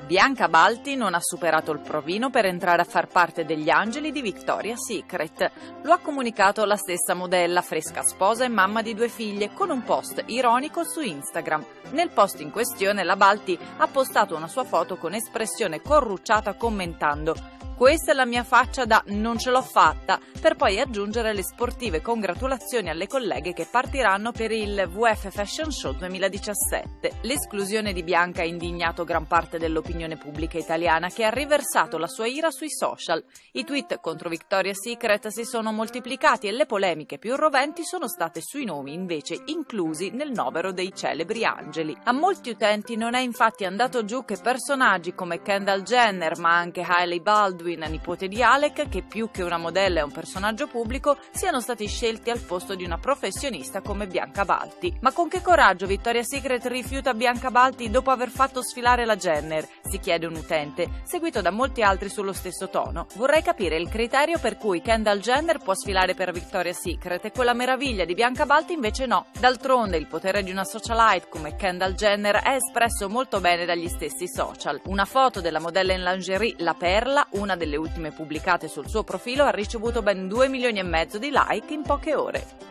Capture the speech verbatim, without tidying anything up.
Bianca Balti non ha superato il provino per entrare a far parte degli angeli di Victoria's Secret. Lo ha comunicato la stessa modella, fresca sposa e mamma di due figlie, con un post ironico su Instagram. Nel post in questione la Balti ha postato una sua foto con espressione corrucciata commentando: "Questa è la mia faccia da non ce l'ho fatta", per poi aggiungere le sportive congratulazioni alle colleghe che partiranno per il V F Fashion Show duemiladiciassette. L'esclusione di Bianca ha indignato gran parte dell'opinione pubblica italiana, che ha riversato la sua ira sui social. I tweet contro Victoria's Secret si sono moltiplicati e le polemiche più roventi sono state sui nomi invece inclusi nel novero dei celebri angeli. A molti utenti non è infatti andato giù che personaggi come Kendall Jenner, ma anche Hailey Baldwin, nipote di Alec, che più che una modella è un personaggio pubblico, siano stati scelti al posto di una professionista come Bianca Balti. Ma con che coraggio Victoria's Secret rifiuta Bianca Balti dopo aver fatto sfilare la Jenner? Si chiede un utente, seguito da molti altri sullo stesso tono. Vorrei capire il criterio per cui Kendall Jenner può sfilare per Victoria's Secret e quella meraviglia di Bianca Balti invece no. D'altronde il potere di una socialite come Kendall Jenner è espresso molto bene dagli stessi social. Una foto della modella in lingerie La Perla, una delle ultime pubblicate sul suo profilo, ha ricevuto ben due milioni e mezzo di like in poche ore.